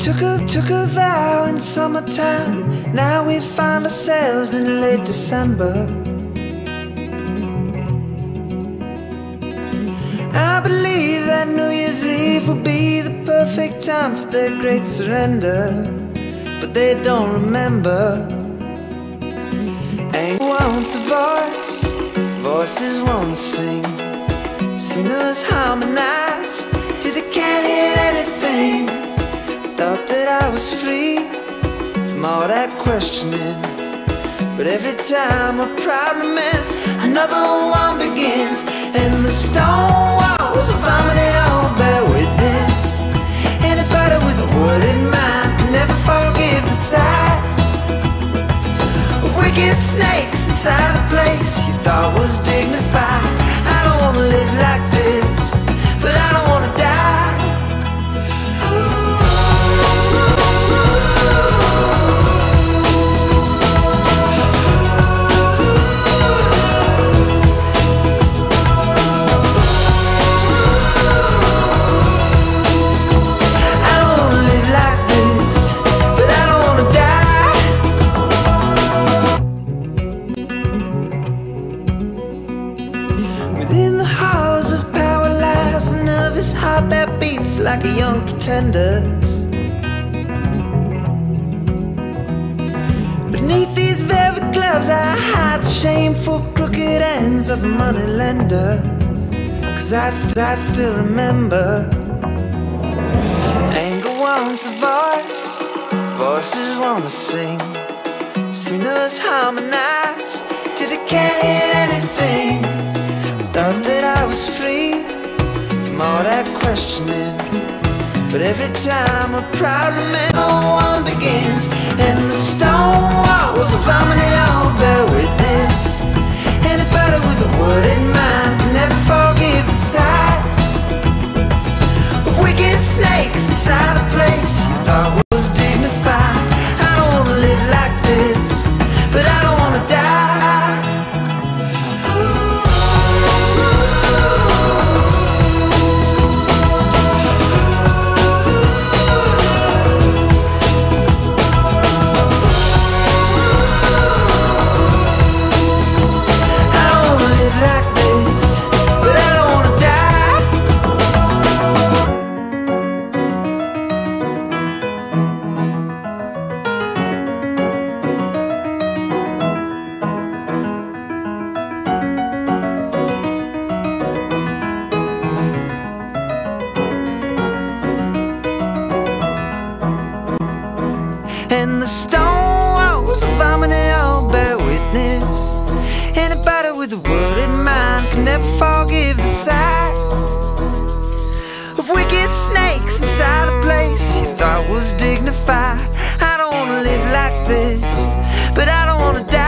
Took a vow in summertime. Now we find ourselves in late December. I believe that New Year's Eve will be the perfect time for their great surrender, but they don't remember. Anger wants a voice, voices want to sing. Singers harmonize till they can't hear anything. Thought that I was free from all that questioning, but every time a problem ends, another one begins. And the stone walls of harmony all bear witness. Anybody with a word in mind can never forgive the sight of wicked snakes inside a place you thought was dignified. I don't wanna live like this, but I don't wanna die. Heart that beats like a young pretender's. Beneath these velvet gloves I hide the shameful crooked ends of a money lender. 'Cause I still remember. Anger wants a voice, voices wanna sing. Singers harmonize till they can't hear anything. Thought that I was free from all that questioning, but every time a problem one begins. And the stone walls of harmony all bear witness. Anybody with a word in mind can never forgive the sight of wicked snakes inside a place you thought was dignified. I don't wanna live like this, but I don't wanna die. And the stone walls of harmony all bear witness. Anybody with a word in mind can never forgive the sight of wicked snakes inside a place you thought was dignified. I don't wanna live like this, but I don't wanna die.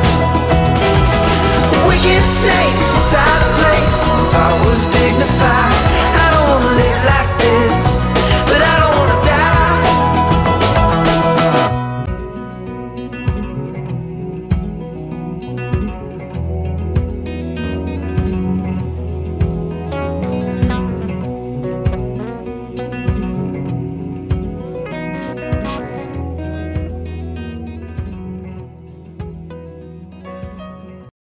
Snakes inside a place I was dignified.